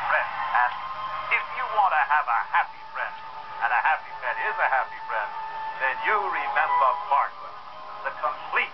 friend. And if you want to have a happy friend, and a happy pet is a happy friend, then you remember Barkwell, the complete